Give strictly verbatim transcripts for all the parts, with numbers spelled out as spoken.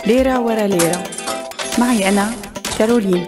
ليرة ورا ليرة، معي أنا كارولين.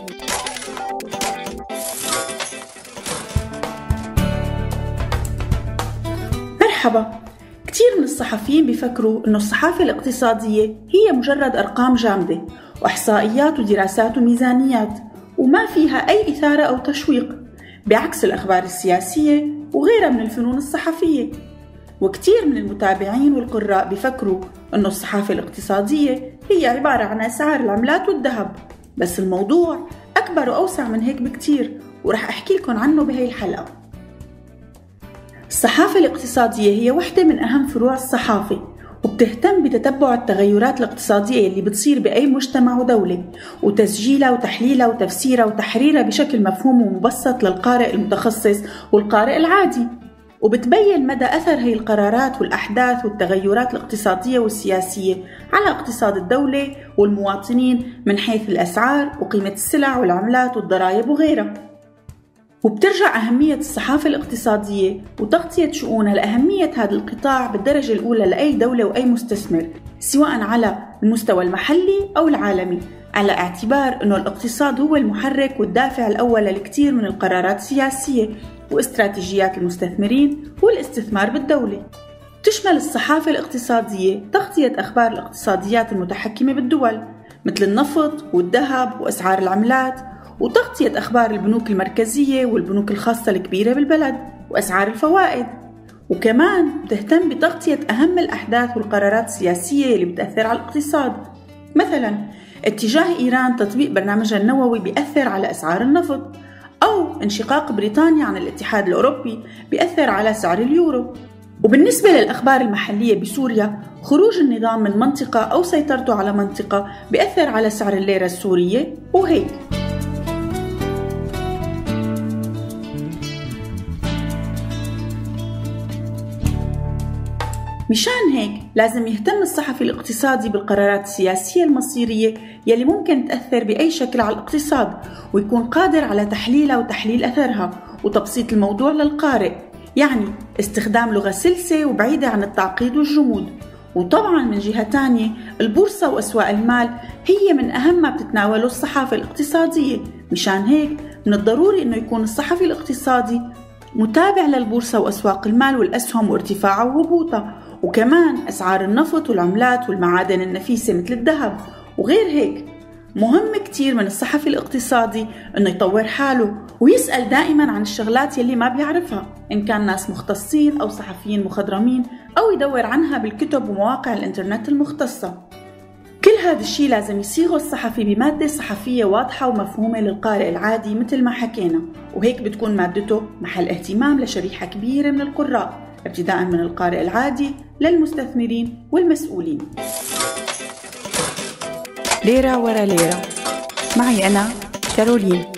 مرحبا. كتير من الصحفيين بيفكروا إنه الصحافة الاقتصادية هي مجرد أرقام جامدة وإحصائيات ودراسات وميزانيات وما فيها أي إثارة أو تشويق، بعكس الأخبار السياسية وغيرها من الفنون الصحفية. وكتير من المتابعين والقراء بيفكروا إنه الصحافة الاقتصادية هي عبارة عن أسعار العملات والذهب، بس الموضوع أكبر وأوسع من هيك بكتير، ورح أحكي لكم عنه بهاي الحلقة. الصحافة الاقتصادية هي واحدة من أهم فروع الصحافة، وبتهتم بتتبع التغيرات الاقتصادية اللي بتصير بأي مجتمع ودولة، وتسجيلها وتحليلها وتفسيرها وتحريرها بشكل مفهوم ومبسط للقارئ المتخصص والقارئ العادي، وبتبين مدى أثر هي القرارات والأحداث والتغيرات الاقتصادية والسياسية على اقتصاد الدولة والمواطنين من حيث الأسعار وقيمة السلع والعملات والضرائب وغيرها. وبترجع أهمية الصحافة الاقتصادية وتغطية شؤونها لأهمية هذا القطاع بالدرجة الأولى لأي دولة وأي مستثمر، سواء على المستوى المحلي أو العالمي، على اعتبار أنه الاقتصاد هو المحرك والدافع الأول لكثير من القرارات السياسية واستراتيجيات المستثمرين والاستثمار بالدولة. تشمل الصحافة الاقتصادية تغطية أخبار الاقتصاديات المتحكمة بالدول مثل النفط والذهب وأسعار العملات، وتغطية أخبار البنوك المركزية والبنوك الخاصة الكبيرة بالبلد وأسعار الفوائد. وكمان بتهتم بتغطية أهم الأحداث والقرارات السياسية اللي بتأثر على الاقتصاد، مثلا اتجاه إيران تطبيق برنامجها النووي بيأثر على أسعار النفط، أو انشقاق بريطانيا عن الاتحاد الأوروبي بيأثر على سعر اليورو. وبالنسبة للأخبار المحلية بسوريا، خروج النظام من منطقة أو سيطرته على منطقة بيأثر على سعر الليرة السورية وهيك. مشان هيك لازم يهتم الصحفي الاقتصادي بالقرارات السياسية المصيرية يلي ممكن تأثر بأي شكل على الاقتصاد، ويكون قادر على تحليلها وتحليل أثرها وتبسيط الموضوع للقارئ، يعني استخدام لغة سلسة وبعيدة عن التعقيد والجمود. وطبعا من جهة تانية البورصة وأسواق المال هي من أهم ما بتتناوله الصحافة الاقتصادية، مشان هيك من الضروري أنه يكون الصحفي الاقتصادي متابع للبورصة وأسواق المال والأسهم وارتفاعها وهبوطها، وكمان أسعار النفط والعملات والمعادن النفيسة مثل الذهب وغير هيك. مهم كتير من الصحفي الاقتصادي إنه يطور حاله ويسأل دائما عن الشغلات يلي ما بيعرفها، إن كان ناس مختصين أو صحفيين مخضرمين، أو يدور عنها بالكتب ومواقع الإنترنت المختصة. كل هذا الشيء لازم يصيغه الصحفي بمادة صحفية واضحة ومفهومة للقارئ العادي مثل ما حكينا، وهيك بتكون مادته محل اهتمام لشريحة كبيرة من القراء، ابتداء من القارئ العادي للمستثمرين والمسؤولين. ليرة ورا ليرة، معي أنا كارولين.